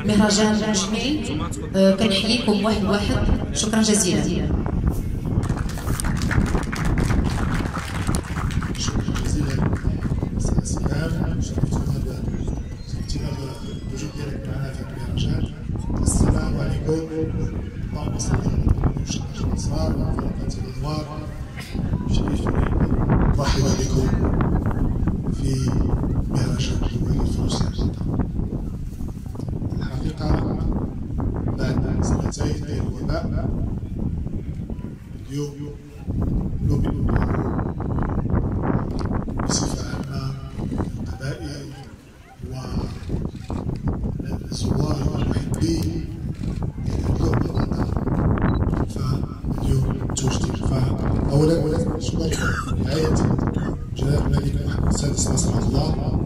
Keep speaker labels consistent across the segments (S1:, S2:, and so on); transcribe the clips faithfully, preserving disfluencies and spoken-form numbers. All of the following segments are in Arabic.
S1: مهرجان جميل. آه كنحييكم واحد واحد. شكرا جزيلا.
S2: شكرا جزيلا استاذ سهام، شرفتونا بامتنان الوجود ديالك معنا في المهرجان. السلام عليكم. اللهم صل على مشرف الانصار وفرقه الانوار. شرفتني مرحبا بكم في مهرجان دولي الفلوس الجديدة. الحقيقة بعد سنتين ديال الوباء اليوم نؤمن بصفة عامة القبائل والزوار والمحبين اليوم بغداد. فاليوم توجدي. فأولا شكرا رعاية جلالة الملك محمد السادس نصر الله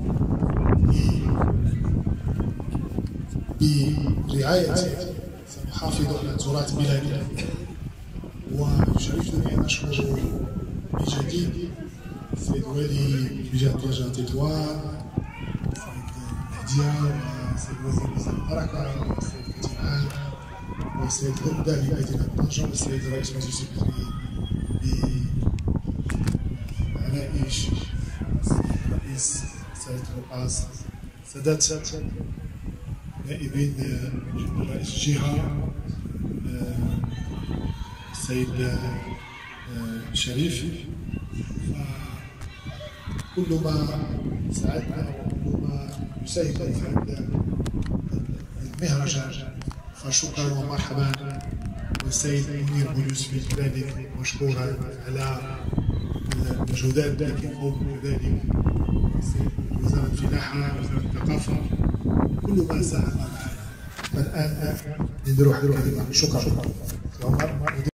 S2: برعاية سنحافظ على تراث بلادنا. ويشرفني أن أشكر بجديد السيد والي بجهة رجاء تطوان، السيد مهدية، والسيد وزير وزارة البركة، والسيد كتيب عام، والسيد غدا لمدينة طنجة، والسيد رئيس مجلس الفكري بعنائش، السيد رئيس سيد رؤاس، سادات نائبين رئيس الجهة، السيد شريف. كل ما ساعدنا وكل ما يساهم في هذا المهرجان فشكرا ومرحبا. والسيد منير بوليوسفي كذلك مشكورا على المجهودات التي يقوم بذلك. وزارة الفلاحة، وزارة الثقافة، كل ما ساهم معنا. فالآن نديروا حاجة. شكرا.